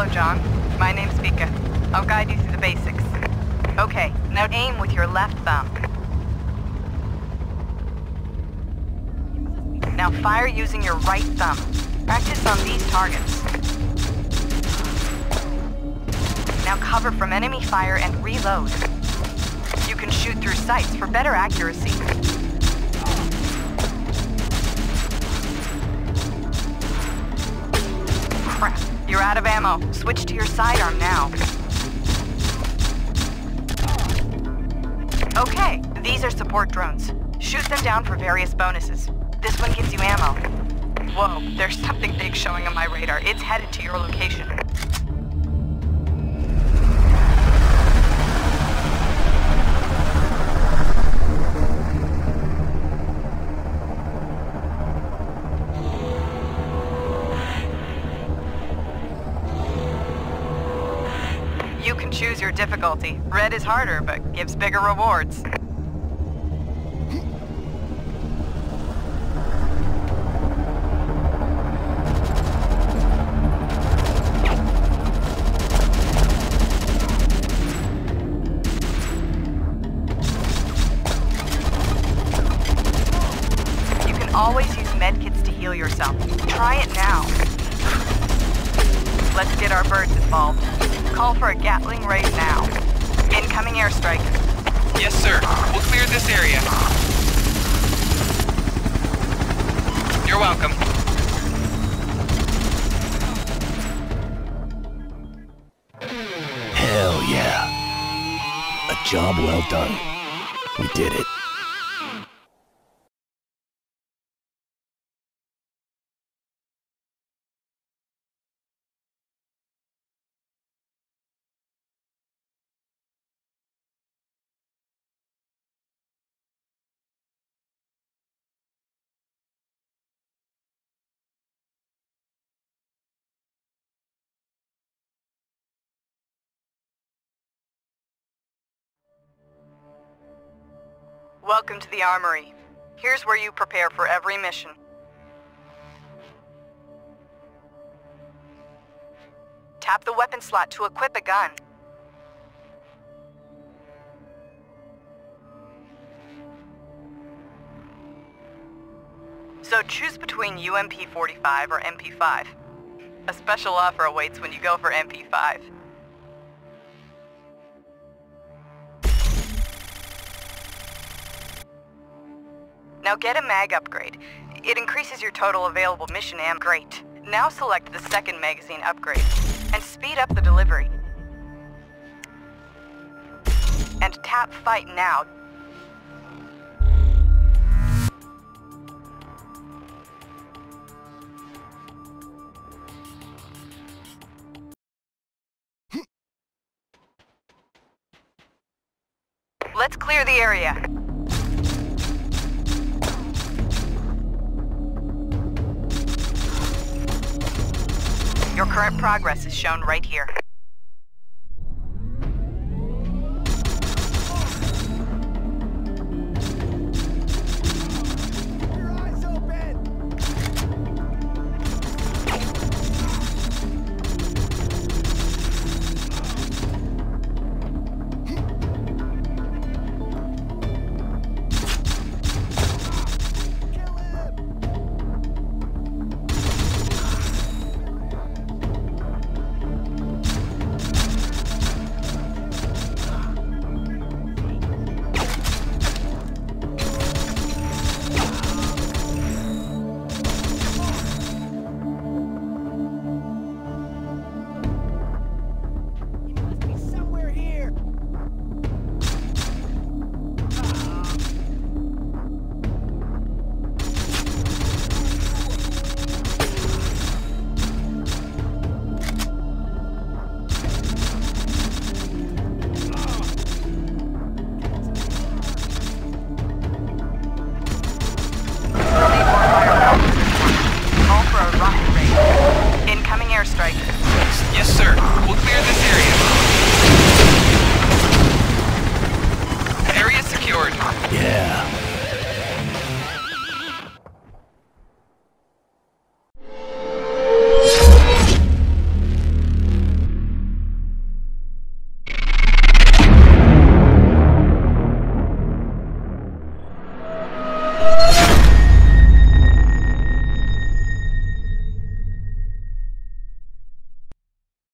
Hello, John. My name's Vika. I'll guide you through the basics. Okay, now aim with your left thumb. Now fire using your right thumb. Practice on these targets. Now cover from enemy fire and reload. You can shoot through sights for better accuracy. Crap, you're out of ammo. Switch to your sidearm now. Okay, these are support drones. Shoot them down for various bonuses. This one gives you ammo. Whoa, there's something big showing on my radar. It's headed to your location. You can choose your difficulty. Red is harder, but gives bigger rewards. You can always use medkits to heal yourself. Try it now. Let's get our birds involved. Call for a Gatling raid now. Incoming airstrike. Yes, sir. We'll clear this area. You're welcome. Hell yeah. A job well done. We did it. Welcome to the Armory. Here's where you prepare for every mission. Tap the weapon slot to equip a gun. So choose between UMP-45 or MP5. A special offer awaits when you go for MP5. Now get a mag upgrade. It increases your total available mission ammo. Great. Now select the second magazine upgrade and speed up the delivery. And tap Fight Now. Let's clear the area. Your current progress is shown right here. Your eyes open! Kill him! He must be somewhere here. We'll need more firepower. Call for a rocket raid. Incoming airstrike. Yes, sir. We'll clear this area. Area secured. Yeah.